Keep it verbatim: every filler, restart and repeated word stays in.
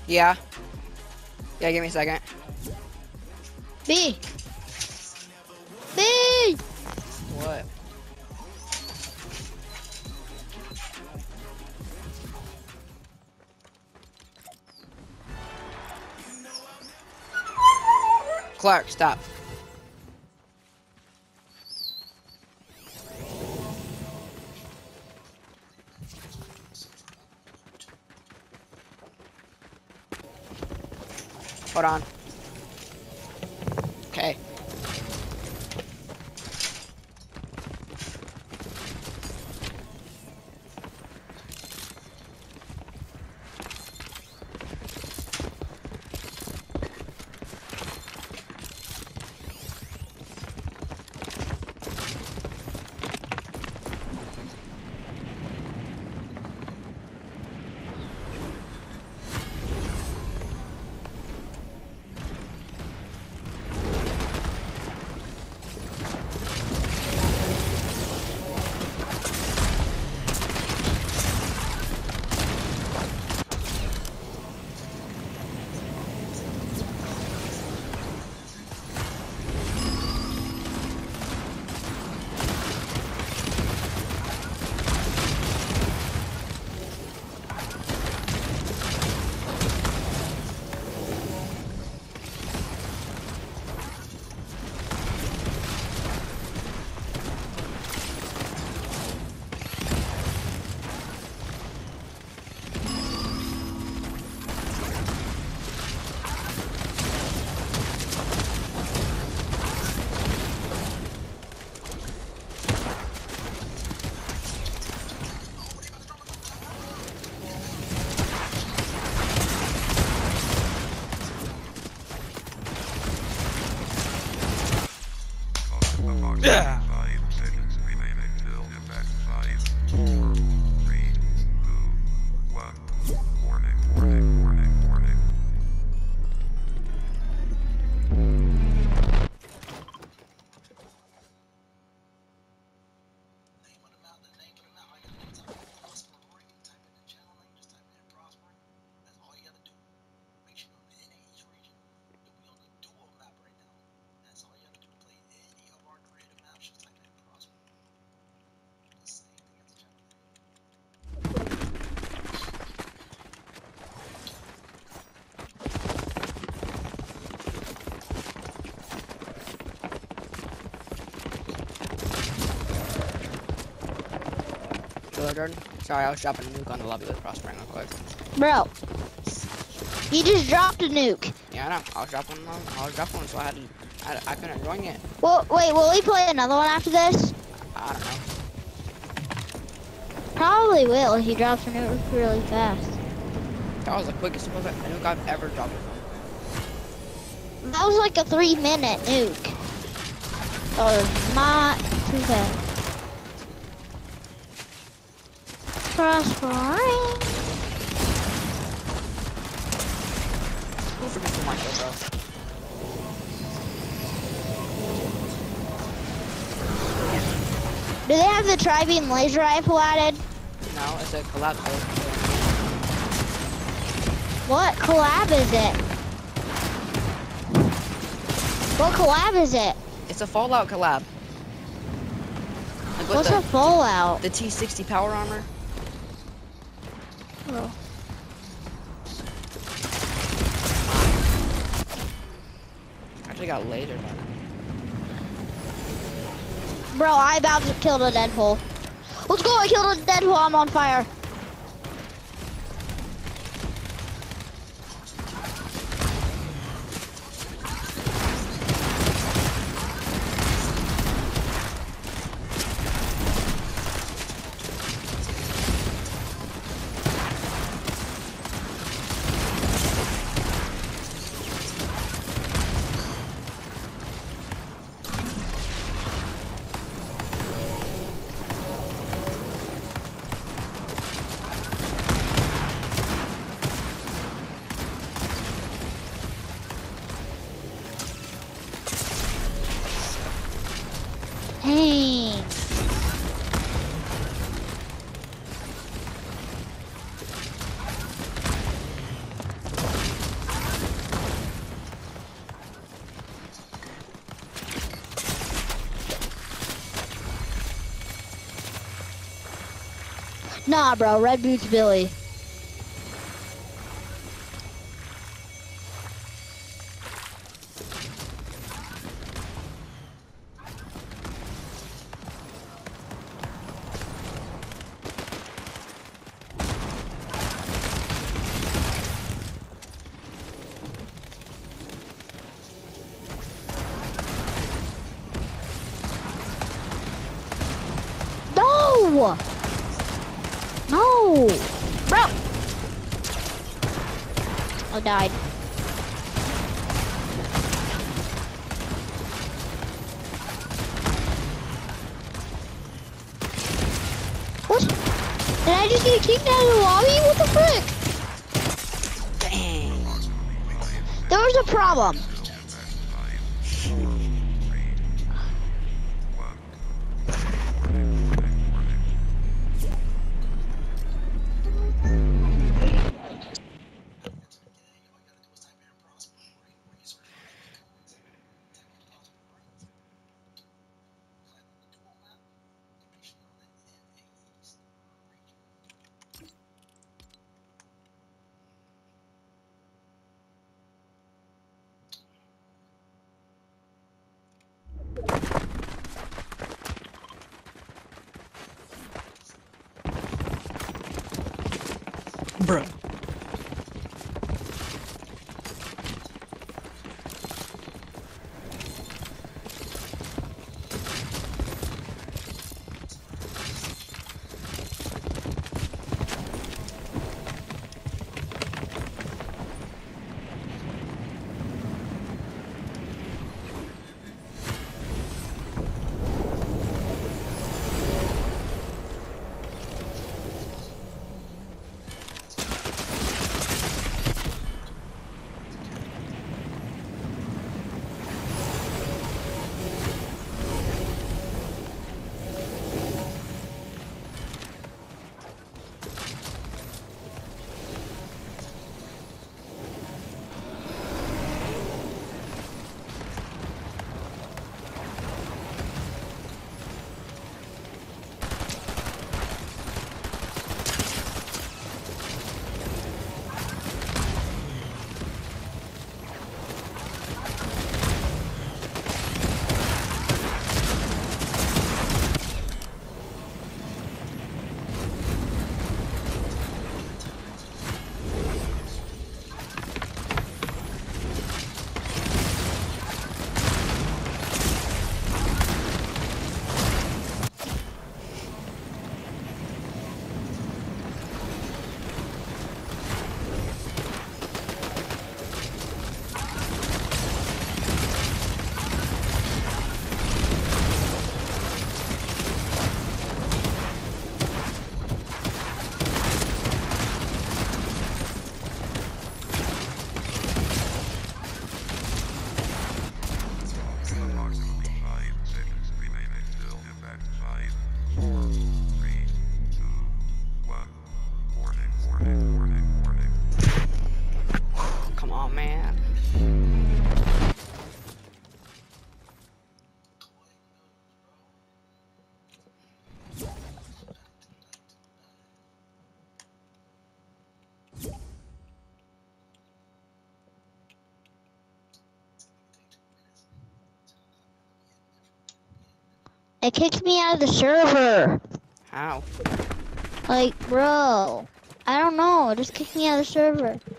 Yeah. Yeah, give me a second. B. B. What? Clark, stop. Hold on. Okay. Yeah. Jordan. Sorry, I was dropping a nuke on the lobby with Prospering real quick. Bro, he just dropped a nuke. Yeah, I know. I was dropping one. I was dropping one, so I had to. I, I couldn't join it. Well, wait, will we play another one after this? I don't know. Probably will. He drops a nuke really fast. That was the quickest nuke I've ever dropped. That was like a three minute nuke. Or not too fast. Prospering. Who's for Mister Marshall, bro? Do they have the tri-beam laser rifle added? No, it's a collab code. What collab is it? What collab is it? It's a Fallout collab. Like What's the, a Fallout? The T sixty power armor. Oh. Actually got lasered by them. Bro, I about to kill the Deadpool. Let's go, I killed a Deadpool, I'm on fire. Nah, bro. Red Boots Billy. No! No! Bro! I died. What? Did I just get kicked out of the lobby? What the frick? Dang. There was a problem. Bruh. Come on, man. It kicked me out of the server. How? Like, bro. I don't know. It just kicked me out of the server.